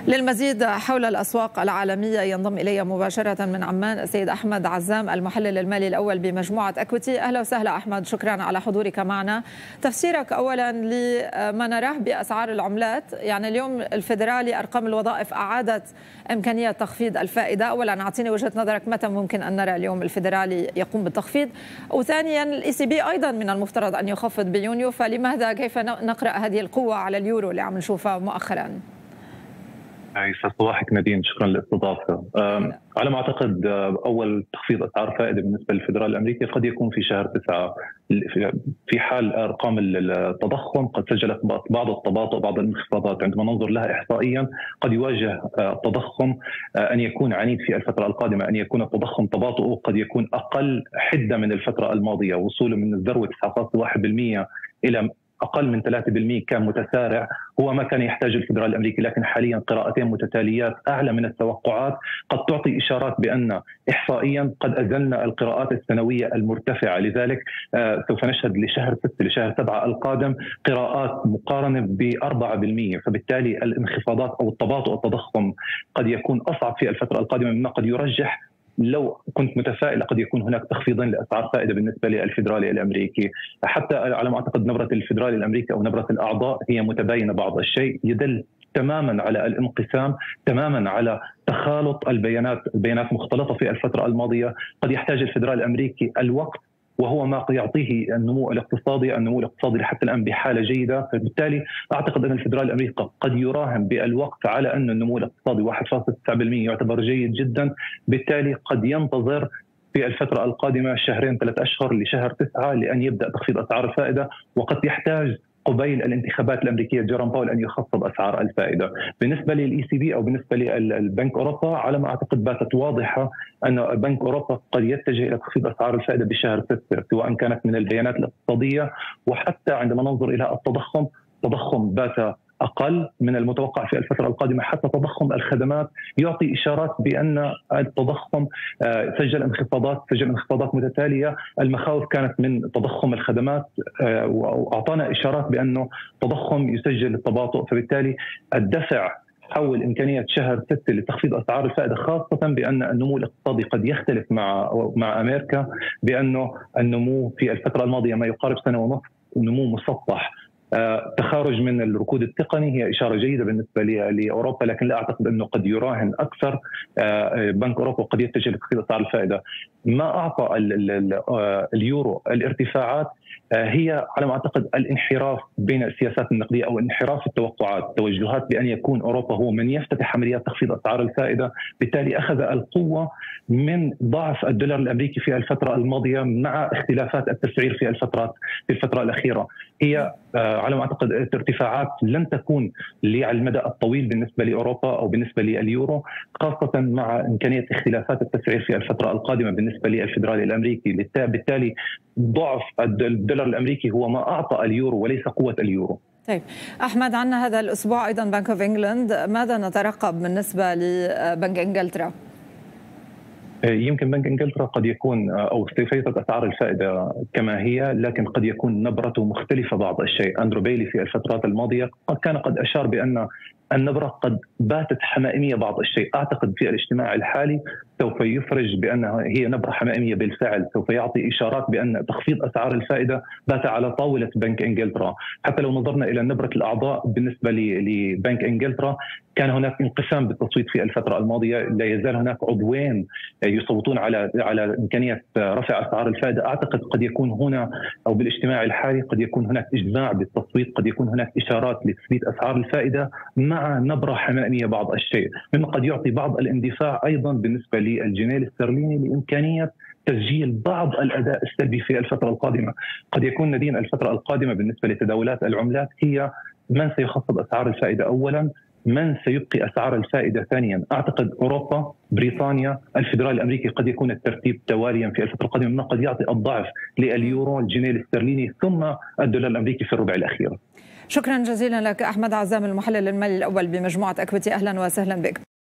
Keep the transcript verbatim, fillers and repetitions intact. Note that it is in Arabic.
للمزيد حول الأسواق العالمية ينضم إلي مباشرة من عمان السيد أحمد عزام المحلل المالي الأول بمجموعة أكويتي. أهلا وسهلا أحمد، شكرا على حضورك معنا. تفسيرك أولا لما نراه بأسعار العملات، يعني اليوم الفيدرالي أرقام الوظائف أعادت إمكانية تخفيض الفائدة. أولا أعطيني وجهة نظرك، متى ممكن أن نرى اليوم الفيدرالي يقوم بالتخفيض؟ وثانيا الإي سي بي أيضا من المفترض أن يخفض بيونيو، فلماذا كيف نقرأ هذه القوة على اليورو اللي عم نشوفها مؤخرا؟ يسعد صباحك نادين، شكرا للاستضافه. على ما اعتقد اول تخفيض اسعار فائده بالنسبه للفدرالي الامريكي قد يكون في شهر تسعة، في حال ارقام التضخم قد سجلت بعض التباطؤ، بعض الانخفاضات عندما ننظر لها احصائيا قد يواجه التضخم ان يكون عنيف في الفتره القادمه، ان يكون التضخم تباطؤه قد يكون اقل حده من الفتره الماضيه، وصوله من الذروه تسعة فاصلة واحد بالمئة الى أقل من ثلاثة بالمئة كان متسارع، هو ما كان يحتاج الفدرالي الأمريكي، لكن حاليا قراءتين متتاليات أعلى من التوقعات قد تعطي إشارات بأن إحصائيا قد أزلنا القراءات السنوية المرتفعة. لذلك آه سوف نشهد لشهر ستة لشهر سبعة القادم قراءات مقارنة بأربعة بالمئة، فبالتالي الانخفاضات أو التباطؤ التضخم قد يكون أصعب في الفترة القادمة مما قد يرجح. لو كنت متفائل قد يكون هناك تخفيضين لاسعار فائده بالنسبه للفدرالي الامريكي، حتى على ما اعتقد نبره الفدرالي الامريكي او نبره الاعضاء هي متباينه بعض الشيء، يدل تماما على الانقسام، تماما على تخالط البيانات، البيانات مختلطه في الفتره الماضيه. قد يحتاج الفدرالي الامريكي الوقت وهو ما يعطيه النمو الاقتصادي، النمو الاقتصادي حتى الان بحاله جيده، فبالتالي اعتقد ان الفدرالي الامريكي قد يراهن بالوقت على ان النمو الاقتصادي واحد فاصلة تسعة بالمئة يعتبر جيد جدا، بالتالي قد ينتظر في الفتره القادمه شهرين ثلاث اشهر لشهر تسعة لان يبدا تخفيض اسعار الفائده، وقد يحتاج قبيل الانتخابات الامريكيه جيروم باول ان يخفض اسعار الفائده. بالنسبه للاي سي بي او بالنسبه للبنك اوروبا على ما اعتقد باتت واضحه ان بنك اوروبا قد يتجه الى تخفيض اسعار الفائده بشهر ستة، سواء كانت من البيانات الاقتصاديه وحتى عندما ننظر الى التضخم، تضخم بات أقل من المتوقع في الفترة القادمة، حتى تضخم الخدمات يعطي إشارات بأن التضخم سجل انخفاضات سجل انخفاضات متتالية. المخاوف كانت من تضخم الخدمات وأعطانا إشارات بأنه تضخم يسجل التباطؤ، فبالتالي الدفع حول إمكانية شهر ستة لتخفيض أسعار الفائدة، خاصة بأن النمو الاقتصادي قد يختلف مع مع أمريكا، بأنه النمو في الفترة الماضية ما يقارب سنة ونصف نمو مسطح. آه، تخارج من الركود التقني هي إشارة جيدة بالنسبة لأوروبا، لكن لا أعتقد أنه قد يراهن أكثر. آه، بنك أوروبا قد يتجه لتخفيض أسعار الفائدة. ما أعطى ال ال آه، اليورو الارتفاعات آه، هي على ما أعتقد الانحراف بين السياسات النقدية أو انحراف التوقعات، توجهات بأن يكون أوروبا هو من يفتتح عمليات تخفيض أسعار الفائدة، بالتالي أخذ القوة من ضعف الدولار الأمريكي في الفترة الماضية مع اختلافات التسعير في الفترات في الفترة الأخيرة. هي آه، على ما اعتقد الارتفاعات لن تكون على المدى الطويل بالنسبه لاوروبا او بالنسبه لليورو، خاصه مع امكانيه اختلافات التسعير في الفتره القادمه بالنسبه للفدرالي الامريكي. بالتالي ضعف الدولار الامريكي هو ما اعطى اليورو وليس قوه اليورو. طيب احمد، عندنا هذا الاسبوع ايضا بنك اوف انجلند، ماذا نترقب بالنسبه لبنك انجلترا؟ يمكن بنك انجلترا قد يكون او سيفيض اسعار الفائده كما هي، لكن قد يكون نبرته مختلفه بعض الشيء. اندرو بيلي في الفترات الماضيه قد كان قد اشار بان النبره قد باتت حمائميه بعض الشيء. اعتقد في الاجتماع الحالي سوف يفرج بانها هي نبره حمائميه بالفعل، سوف يعطي اشارات بان تخفيض اسعار الفائده بات على طاوله بنك انجلترا. حتى لو نظرنا الى نبره الاعضاء بالنسبه لبنك انجلترا، كان هناك انقسام بالتصويت في الفتره الماضيه، لا يزال هناك عضوين يصوتون على على امكانيه رفع اسعار الفائده. اعتقد قد يكون هنا او بالاجتماع الحالي قد يكون هناك اجماع بالتصويت، قد يكون هناك اشارات لتثبيت اسعار الفائده مع نبره حمائميه بعض الشيء، مما قد يعطي بعض الاندفاع ايضا بالنسبه للجنيه الاسترليني لامكانيه تسجيل بعض الاداء السلبي في الفتره القادمه. قد يكون ندين الفتره القادمه بالنسبه لتداولات العملات هي من سيخفض اسعار الفائده اولا، من سيبقي اسعار الفائده ثانيا. اعتقد اوروبا، بريطانيا، الفدرالي الامريكي قد يكون الترتيب تواليا في الفتره القادمه، مما قد يعطي الضعف لليورو، الجنيه الاسترليني، ثم الدولار الامريكي في الربع الاخير. شكرا جزيلا لك احمد عزام المحلل المالي الاول بمجموعه اكويتي، اهلا وسهلا بك.